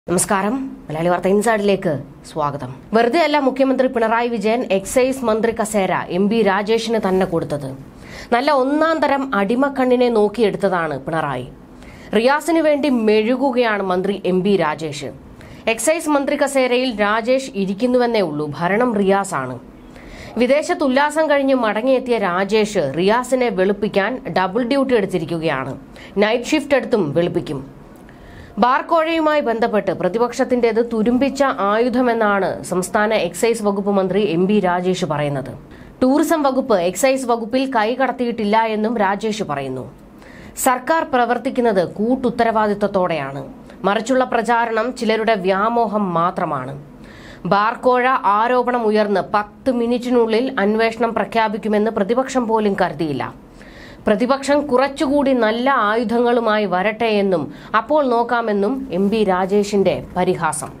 നമസ്കാരം. മലയാളി വാർത്ത ഇൻസൈഡിലേക്ക് സ്വാഗതം. വെറുതെയല്ല മുഖ്യമന്ത്രി പിണറായി വിജയൻ എക്സൈസ് മന്ത്രി കസേര എം.ബി. രാജേഷിന് തന്നെ കൊടുത്തത്. നല്ല ഒന്നാം തരം അടിമക്കണ്ണിനെ നോക്കിയെടുത്തതാണ് പിണറായി. റിയാസിന് വേണ്ടി മെഴുകുകയാണ് മന്ത്രി എം.ബി. രാജേഷ്. എക്സൈസ് മന്ത്രി കസേരയിൽ രാജേഷ് ഇരിക്കുന്നുവെന്നേ ഉള്ളൂ, ഭരണം റിയാസാണ്. വിദേശത്ത് ഉല്ലാസം കഴിഞ്ഞ് മടങ്ങിയെത്തിയ രാജേഷ് റിയാസിനെ വെളുപ്പിക്കാൻ ഡബിൾ ഡ്യൂട്ടി എടുത്തിരിക്കുകയാണ്. നൈറ്റ് ഷിഫ്റ്റ് എടുത്തും വെളുപ്പിക്കും. ബാർക്കോഴയുമായി ബന്ധപ്പെട്ട് പ്രതിപക്ഷത്തിന്റേത് തുരുമ്പിച്ച ആയുധമെന്നാണ് സംസ്ഥാന എക്സൈസ് വകുപ്പ് മന്ത്രി എം.ബി. രാജേഷ് പറയുന്നത്. ടൂറിസം വകുപ്പ് എക്സൈസ് വകുപ്പിൽ കൈകടത്തിയിട്ടില്ല എന്നും രാജേഷ് പറയുന്നു. സർക്കാർ പ്രവർത്തിക്കുന്നത് കൂട്ടുത്തരവാദിത്വത്തോടെയാണ്. മറിച്ചുള്ള പ്രചാരണം ചിലരുടെ വ്യാമോഹം മാത്രമാണ്. ബാർക്കോഴ ആരോപണം ഉയർന്ന് 10 മിനിറ്റിനുള്ളിൽ അന്വേഷണം പ്രഖ്യാപിക്കുമെന്ന് പ്രതിപക്ഷം പോലും കരുതിയില്ല. പ്രതിപക്ഷം കുറച്ചുകൂടി നല്ല ആയുധങ്ങളുമായി വരട്ടെ എന്നും അപ്പോൾ നോക്കാമെന്നും എം.ബി. രാജേഷിന്റെ പരിഹാസം.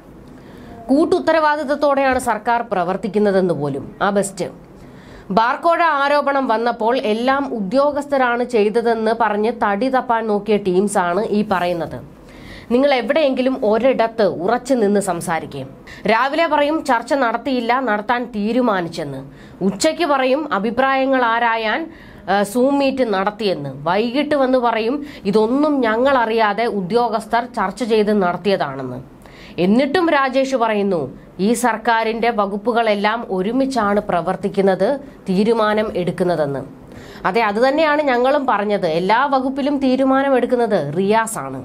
കൂട്ടുത്തരവാദിത്തത്തോടെയാണ് സർക്കാർ പ്രവർത്തിക്കുന്നതെന്ന് പോലും. ആ ബെസ്റ്റ്. ബാർക്കോഴ ആരോപണം വന്നപ്പോൾ എല്ലാം ഉദ്യോഗസ്ഥരാണ് ചെയ്തതെന്ന് പറഞ്ഞ് തടി തപ്പാൻ നോക്കിയ ടീംസാണ് ഈ പറയുന്നത്. നിങ്ങൾ എവിടെയെങ്കിലും ഒരിടത്ത് ഉറച്ചു നിന്ന് സംസാരിക്കും. രാവിലെ പറയും ചർച്ച നടത്തിയില്ല, നടത്താൻ തീരുമാനിച്ചെന്ന്. ഉച്ചയ്ക്ക് പറയും അഭിപ്രായങ്ങൾ ആരായാൻ സൂം മീറ്റ് നടത്തിയെന്ന്. വൈകിട്ട് വന്ന് പറയും ഇതൊന്നും ഞങ്ങൾ അറിയാതെ ഉദ്യോഗസ്ഥർ ചർച്ച ചെയ്ത് നടത്തിയതാണെന്ന്. എന്നിട്ടും രാജേഷ് പറയുന്നു ഈ സർക്കാരിന്റെ വകുപ്പുകളെല്ലാം ഒരുമിച്ചാണ് പ്രവർത്തിക്കുന്നത്, തീരുമാനം എടുക്കുന്നതെന്ന്. അതെ, അത് തന്നെയാണ് ഞങ്ങളും പറഞ്ഞത്. എല്ലാ വകുപ്പിലും തീരുമാനം എടുക്കുന്നത് റിയാസാണ്.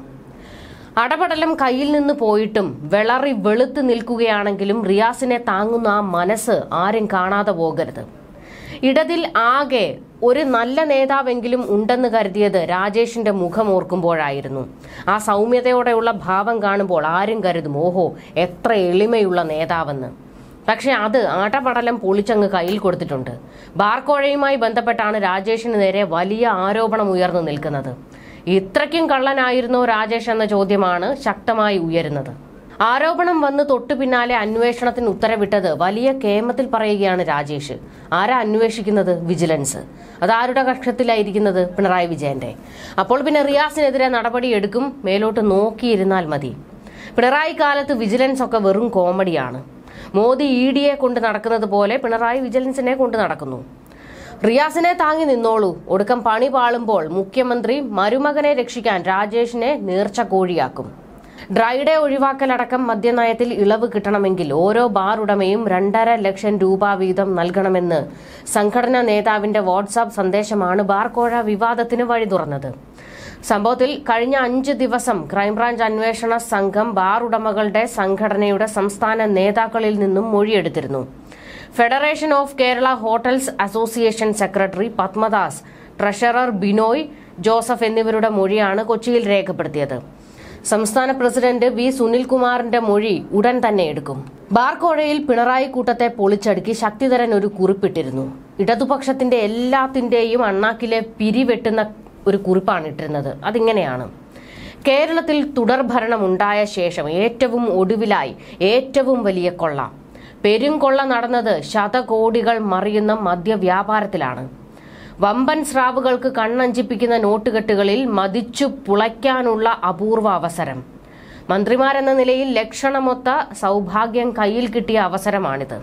അടപടലം കയ്യിൽ നിന്ന് പോയിട്ടും വെളറി വെളുത്ത് നിൽക്കുകയാണെങ്കിലും റിയാസിനെ താങ്ങുന്ന ആ മനസ്സ് ആരും കാണാതെ പോകരുത്. ഇടതിൽ ആകെ ഒരു നല്ല നേതാവെങ്കിലും ഉണ്ടെന്ന് കരുതിയത് രാജേഷിന്റെ മുഖം ഓർക്കുമ്പോഴായിരുന്നു. ആ സൗമ്യതയോടെയുള്ള ഭാവം കാണുമ്പോൾ ആരും കരുതും ഓഹോ എത്ര എളിമയുള്ള നേതാവെന്ന്. പക്ഷെ അത് ആട്ടപടലം പൊളിച്ചങ്ങ് കയ്യിൽ കൊടുത്തിട്ടുണ്ട്. ബാർക്കോഴയുമായി ബന്ധപ്പെട്ടാണ് രാജേഷിന് നേരെ വലിയ ആരോപണം ഉയർന്നു നിൽക്കുന്നത്. ഇത്രയ്ക്കും കള്ളനായിരുന്നോ രാജേഷ് എന്ന ചോദ്യമാണ് ശക്തമായി ഉയരുന്നത്. ആരോപണം വന്ന് തൊട്ടു പിന്നാലെ അന്വേഷണത്തിന് ഉത്തരവിട്ടത് വലിയ കേമത്തിൽ പറയുകയാണ് രാജേഷ്. ആരാ അന്വേഷിക്കുന്നത്? വിജിലൻസ്. അതാരുടെ കക്ഷത്തിലായിരിക്കുന്നത്? പിണറായി വിജയന്റെ. അപ്പോൾ പിന്നെ റിയാസിനെതിരെ നടപടി എടുക്കും, മേലോട്ട് നോക്കിയിരുന്നാൽ മതി. പിണറായി കാലത്ത് വിജിലൻസ് ഒക്കെ വെറും കോമഡിയാണ്. മോദി ഇഡിയെ കൊണ്ട് നടക്കുന്നത് പോലെ പിണറായി വിജിലൻസിനെ കൊണ്ട് നടക്കുന്നു. റിയാസിനെ താങ്ങി നിന്നോളൂ. ഒടുക്കം പണി പാളുമ്പോൾ മുഖ്യമന്ത്രി മരുമകനെ രക്ഷിക്കാൻ രാജേഷിനെ നേർച്ച കോഴിയാക്കും. ഡ്രൈഡേ ഒഴിവാക്കലടക്കം മദ്യനയത്തിൽ ഇളവ് കിട്ടണമെങ്കിൽ ഓരോ ബാർ ഉടമയും 2.5 ലക്ഷം രൂപ വീതം നൽകണമെന്ന് സംഘടനാ നേതാവിന്റെ വാട്സാപ്പ് സന്ദേശമാണ് ബാർക്കോഴ വിവാദത്തിന് വഴി തുറന്നത്. സംഭവത്തിൽ കഴിഞ്ഞ 5 ദിവസം ക്രൈംബ്രാഞ്ച് അന്വേഷണ സംഘം ബാർ ഉടമകളുടെ സംഘടനയുടെ സംസ്ഥാന നേതാക്കളിൽ നിന്നും മൊഴിയെടുത്തിരുന്നു. Federation of Kerala hotels association secretary Padmadas, treasurer Binoy Joseph എന്നിവരുടെ മൊഴിയാണ് കൊച്ചിയിൽ രേഖപ്പെടുത്തിയത്. സംസ്ഥാന പ്രസിഡന്റ് വി സുനിൽകുമാറിന്റെ മൊഴി ഉടൻ തന്നെ എടുക്കും. ബാർക്കോഴയിൽ പിണറായി കൂട്ടത്തെ പൊളിച്ചടുക്കി ശക്തിധരൻ ഒരു കുറിപ്പിട്ടിരുന്നു. ഇടതുപക്ഷത്തിന്റെ എല്ലാത്തിന്റെയും അണ്ണാക്കിലെ പിരിവെട്ടുന്ന ഒരു കുറിപ്പാണ് ഇട്ടിരുന്നത്. അതിങ്ങനെയാണ്: കേരളത്തിൽ തുടർഭരണം ഉണ്ടായ ശേഷം ഏറ്റവും ഒടുവിലായി ഏറ്റവും വലിയ കൊള്ള. പെരുംകൊള്ള നടന്നത് ശതകോടികൾ മറിയുന്ന മദ്യവ്യാപാരത്തിലാണ്. വമ്പൻ സ്രാവുകൾക്ക് കണ്ണഞ്ചിപ്പിക്കുന്ന നോട്ടുകെട്ടുകളിൽ മതിച്ചു പുളയ്ക്കാനുള്ള അപൂർവ അവസരം. മന്ത്രിമാരെന്ന നിലയിൽ ലക്ഷണമൊത്ത സൗഭാഗ്യം കയ്യിൽ കിട്ടിയ അവസരമാണിത്.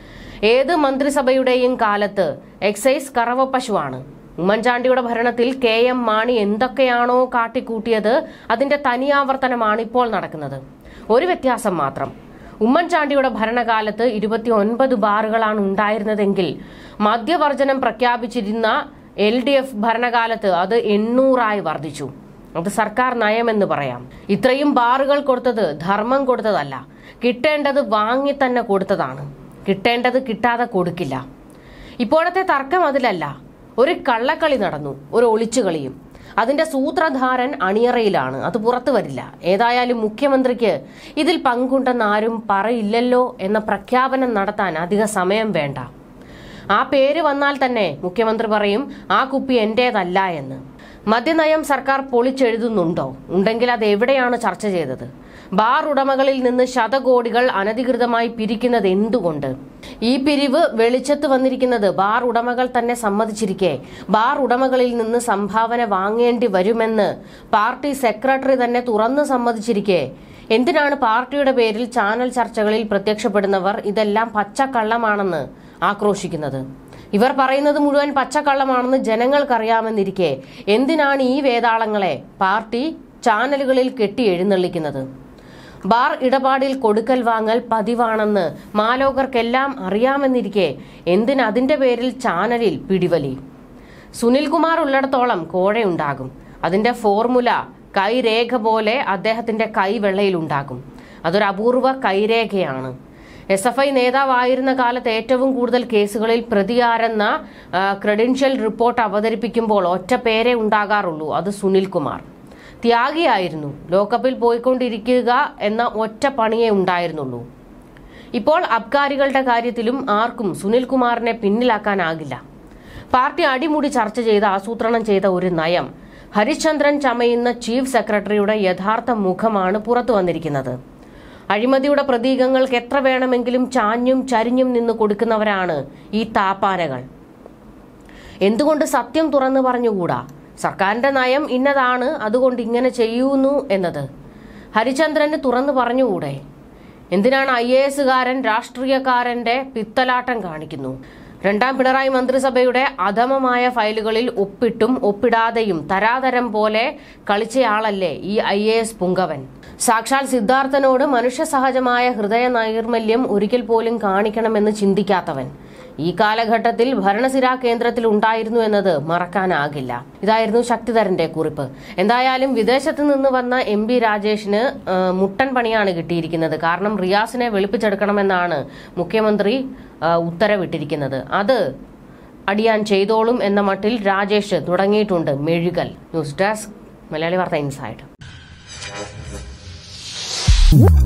ഏത് മന്ത്രിസഭയുടെയും കാലത്ത് എക്സൈസ് കറവപ്പശുവാണ്. ഉമ്മൻചാണ്ടിയുടെ ഭരണത്തിൽ KM മാണി എന്തൊക്കെയാണോ കാട്ടിക്കൂട്ടിയത് അതിന്റെ തനിയാവർത്തനമാണ് ഇപ്പോൾ നടക്കുന്നത്. ഒരു വ്യത്യാസം മാത്രം: ഉമ്മൻചാണ്ടിയുടെ ഭരണകാലത്ത് 29 ബാറുകളാണ് ഉണ്ടായിരുന്നതെങ്കിൽ മദ്യവർജനം പ്രഖ്യാപിച്ചിരുന്ന LDF ഭരണകാലത്ത് അത് 800 വർദ്ധിച്ചു. അത് സർക്കാർ നയമെന്ന് പറയാം. ഇത്രയും ബാറുകൾ കൊടുത്തത് ധർമ്മം കൊടുത്തതല്ല, കിട്ടേണ്ടത് വാങ്ങി തന്നെ കൊടുത്തതാണ്. കിട്ടേണ്ടത് കിട്ടാതെ കൊടുക്കില്ല. ഇപ്പോഴത്തെ തർക്കം അതിലല്ല. ഒരു കള്ളക്കളി നടന്നു, ഒരു ഒളിച്ചുകളിയും. അതിന്റെ സൂത്രധാരൻ അണിയറയിലാണ്, അത് പുറത്തു വരില്ല. ഏതായാലും മുഖ്യമന്ത്രിക്ക് ഇതിൽ പങ്കുണ്ടെന്ന് ആരും പറയില്ലല്ലോ എന്ന പ്രഖ്യാപനം നടത്താൻ അധിക സമയം വേണ്ട. ആ പേര് വന്നാൽ തന്നെ മുഖ്യമന്ത്രി പറയും ആ കുപ്പി എന്റേതല്ല എന്ന്. മദ്യനയം സർക്കാർ പൊളിച്ചെഴുതുന്നുണ്ടോ? ഉണ്ടെങ്കിൽ അത് എവിടെയാണ് ചർച്ച ചെയ്തത്? ബാർ ഉടമകളിൽ നിന്ന് ശതകോടികൾ അനധികൃതമായി പിരിക്കുന്നത് എന്തുകൊണ്ട്? ഈ പിരിവ് വെളിച്ചത്ത് വന്നിരിക്കുന്നത് ബാർ ഉടമകൾ തന്നെ സമ്മതിച്ചിരിക്കെ ബാർ ഉടമകളിൽ നിന്ന് സംഭാവന വാങ്ങേണ്ടി വരുമെന്ന് പാർട്ടി സെക്രട്ടറി തന്നെ തുറന്നു സമ്മതിച്ചിരിക്കെ എന്തിനാണ് പാർട്ടിയുടെ പേരിൽ ചാനൽ ചർച്ചകളിൽ പ്രത്യക്ഷപ്പെടുന്നവർ ഇതെല്ലാം പച്ചക്കള്ളമാണെന്ന് ആക്രോശിക്കുന്നത്? ഇവർ പറയുന്നത് മുഴുവൻ പച്ചക്കള്ളമാണെന്ന് ജനങ്ങൾക്കറിയാമെന്നിരിക്കെ എന്തിനാണ് ഈ വേതാളങ്ങളെ പാർട്ടി ചാനലുകളിൽ കെട്ടി എഴുന്നള്ളിക്കുന്നത്? ബാർ ഇടപാടിൽ കൊടുക്കൽ വാങ്ങൽ പതിവാണെന്ന് മാലോകർക്കെല്ലാം അറിയാമെന്നിരിക്കെ എന്തിനതിന്റെ പേരിൽ ചാനലിൽ പിടിവലി? സുനിൽകുമാർ ഉള്ളിടത്തോളം കോഴയുണ്ടാകും. അതിന്റെ ഫോർമുല കൈരേഖ പോലെ അദ്ദേഹത്തിന്റെ കൈവെള്ളയിലുണ്ടാകും. അതൊരു അപൂർവ കൈരേഖയാണ്. SFI നേതാവായിരുന്ന കാലത്ത് ഏറ്റവും കൂടുതൽ കേസുകളിൽ പ്രതിയാരെന്ന ക്രെഡൻഷ്യൽ റിപ്പോർട്ട് അവതരിപ്പിക്കുമ്പോൾ ഒറ്റ പേരേ ഉണ്ടാകാറുള്ളൂ, അത് സുനിൽകുമാർ. ത്യാഗിയായിരുന്നു. ലോക്കപ്പിൽ പോയിക്കൊണ്ടിരിക്കുക എന്ന ഒറ്റ പണിയേ ഉണ്ടായിരുന്നുള്ളൂ. ഇപ്പോൾ അബ്കാരികളുടെ കാര്യത്തിലും ആർക്കും സുനിൽകുമാറിനെ പിന്നിലാക്കാനാകില്ല. പാർട്ടി അടിമുടി ചർച്ച ചെയ്ത് ആസൂത്രണം ചെയ്ത ഒരു നയം ഹരിശ്ചന്ദ്രൻ ചമയുന്ന ചീഫ് സെക്രട്ടറിയുടെ യഥാർത്ഥ മുഖമാണ് പുറത്തു വന്നിരിക്കുന്നത്. അഴിമതിയുടെ പ്രതീകങ്ങൾക്ക് എത്ര വേണമെങ്കിലും ചാഞ്ഞും ചരിഞ്ഞും നിന്ന് കൊടുക്കുന്നവരാണ് ഈ താപ്പാനകൾ. എന്തുകൊണ്ട് സത്യം തുറന്നു പറഞ്ഞുകൂടാ? സർക്കാരിന്റെ നയം ഇന്നതാണ്, അതുകൊണ്ട് ഇങ്ങനെ ചെയ്യുന്നു എന്നത് ഹരിചന്ദ്രന് തുറന്നു പറഞ്ഞുകൂടെ? എന്തിനാണ് IAS-കാരൻ രാഷ്ട്രീയക്കാരന്റെ പിത്തലാട്ടം കാണിക്കുന്നു? രണ്ടാം പിണറായി മന്ത്രിസഭയുടെ അധമമായ ഫയലുകളിൽ ഒപ്പിട്ടും ഒപ്പിടാതെയും തരാതരം പോലെ കളിച്ചയാളല്ലേ ഈ IAS പുങ്കവൻ? സാക്ഷാൽ സിദ്ധാർത്ഥനോട് മനുഷ്യ സഹജമായ ഹൃദയ നൈർമല്യം ഒരിക്കൽ പോലും കാണിക്കണമെന്ന് ചിന്തിക്കാത്തവൻ ഈ കാലഘട്ടത്തിൽ ഭരണസിരാ കേന്ദ്രത്തിൽ ഉണ്ടായിരുന്നു എന്നത് മറക്കാനാകില്ല. ഇതായിരുന്നു ശക്തിധരന്റെ കുറിപ്പ്. എന്തായാലും വിദേശത്ത് നിന്ന് വന്ന MP രാജേഷിന് മുട്ടൻ പണിയാണ് കിട്ടിയിരിക്കുന്നത്. കാരണം റിയാസിനെ വെളുപ്പിച്ചെടുക്കണമെന്നാണ് മുഖ്യമന്ത്രി ഉത്തരവിട്ടിരിക്കുന്നത്. അത് അടിയാൻ ചെയ്തോളും എന്ന മട്ടിൽ രാജേഷ് തുടങ്ങിയിട്ടുണ്ട് മെഴുകൽ. ന്യൂസ് ഡെസ്ക് മലയാളി വാർത്ത ഇൻസൈഡ്.